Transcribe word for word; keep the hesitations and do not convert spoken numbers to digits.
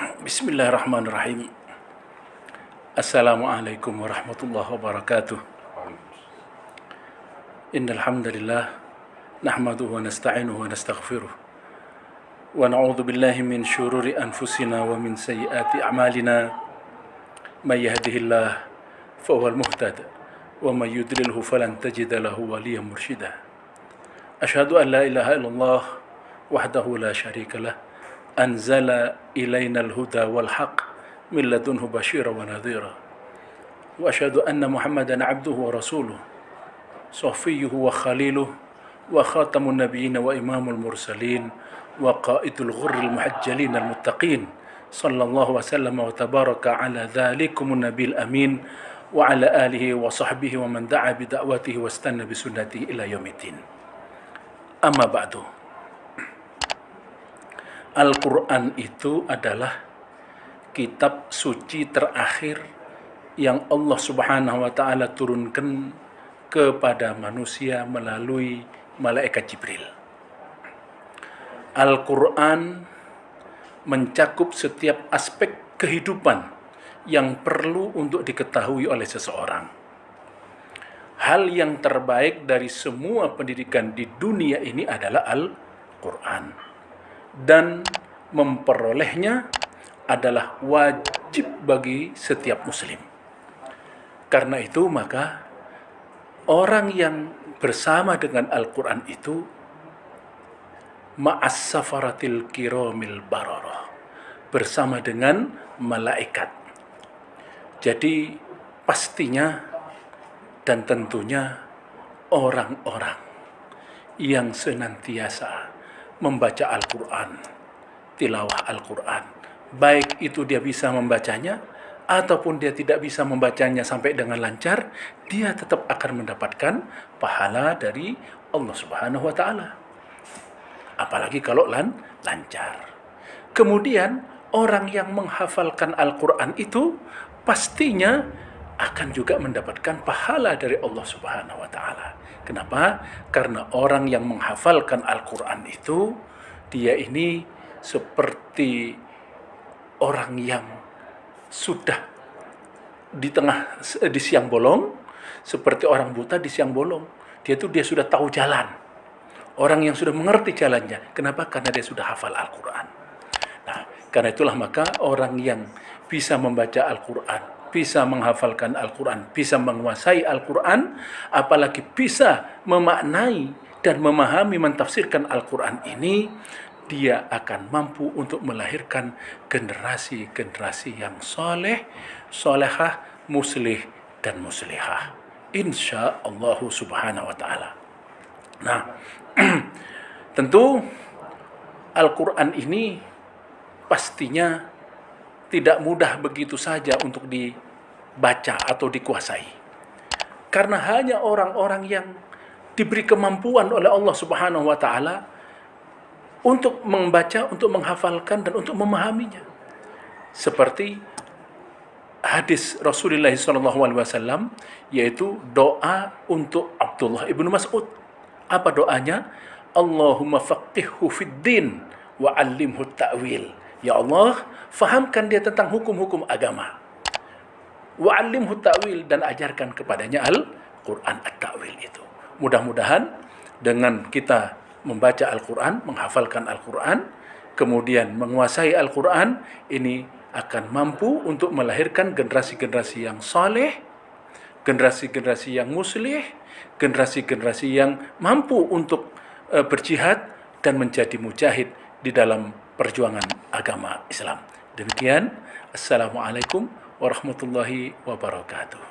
Bismillahirrahmanirrahim. Assalamualaikum warahmatullahi wabarakatuh. Innal hamdalillah nahmaduhu wa nasta'inuhu wa nastaghfiruh wa na'udzu billahi min syururi anfusina wa min sayyiati a'malina. May yahdihillah fahuwal muhtad wa may yudlilhu falan tajida lahu waliyyan mursyida. Asyhadu an la ilaha illallah wahdahu la syarika lah anzala ilaina al-huda wal haq min ladunhu basyira wa nadhira wa asyhadu anna Muhammadan abduhu wa rasuluh safiyyuhu wa khaliluh wa khatamun nabiyyin wa imamul mursalin wa qaidul ghurril muhajjalin al-muttaqin sallallahu wa sallam wa tabaraka ala dhalikum nabil amin wa ala alihi wa sahbihi wa man da'a bi da'watihi wa istanna bi sunnatihi ila yaumiddin. Amma ba'du. Al-Quran itu adalah kitab suci terakhir yang Allah Subhanahu wa Ta'ala turunkan kepada manusia melalui malaikat Jibril. Al-Quran mencakup setiap aspek kehidupan yang perlu untuk diketahui oleh seseorang. Hal yang terbaik dari semua pendidikan di dunia ini adalah Al-Quran. Dan memperolehnya adalah wajib bagi setiap muslim. Karena itu maka orang yang bersama dengan Al-Quran itu ma'as safaratil kiramil bararah, bersama dengan malaikat. Jadi pastinya dan tentunya orang-orang yang senantiasa membaca Al-Quran, tilawah Al-Quran, baik itu dia bisa membacanya ataupun dia tidak bisa membacanya sampai dengan lancar, dia tetap akan mendapatkan pahala dari Allah Subhanahu wa Ta'ala. Apalagi kalau lan lancar. Kemudian orang yang menghafalkan Al-Quran itu pastinya akan juga mendapatkan pahala dari Allah Subhanahu wa Ta'ala. Kenapa? Karena orang yang menghafalkan Al-Quran itu, dia ini seperti orang yang sudah di tengah, di siang bolong, seperti orang buta di siang bolong. Dia itu dia sudah tahu jalan. Orang yang sudah mengerti jalannya. Kenapa? Karena dia sudah hafal Al-Quran. Nah, karena itulah maka orang yang bisa membaca Al-Quran, bisa menghafalkan Al-Quran, bisa menguasai Al-Quran, apalagi bisa memaknai dan memahami, mentafsirkan Al-Quran ini, dia akan mampu untuk melahirkan generasi-generasi yang soleh, solehah, muslih, dan muslihah. Insya Allah Subhanahu wa Ta'ala. Nah, tentu Al-Quran ini pastinya tidak mudah begitu saja untuk dibaca atau dikuasai. Karena hanya orang-orang yang diberi kemampuan oleh Allah Subhanahu wa Ta'ala untuk membaca, untuk menghafalkan, dan untuk memahaminya. Seperti hadis Rasulullah shallallahu alaihi wasallam, yaitu doa untuk Abdullah ibnu Mas'ud. Apa doanya? Allahumma faqihhu fid din wa 'allimhu ta'wil. Ya Allah, fahamkan dia tentang hukum-hukum agama. Wa'allimhu ta'wil, dan ajarkan kepadanya Al-Quran at-ta'wil itu. Mudah-mudahan dengan kita membaca Al-Quran, menghafalkan Al-Quran, kemudian menguasai Al-Quran, ini akan mampu untuk melahirkan generasi-generasi yang saleh, generasi-generasi yang muslih, generasi-generasi yang mampu untuk uh, berjihad dan menjadi mujahid di dalam perjuangan agama Islam. Demikian, Assalamualaikum warahmatullahi wabarakatuh.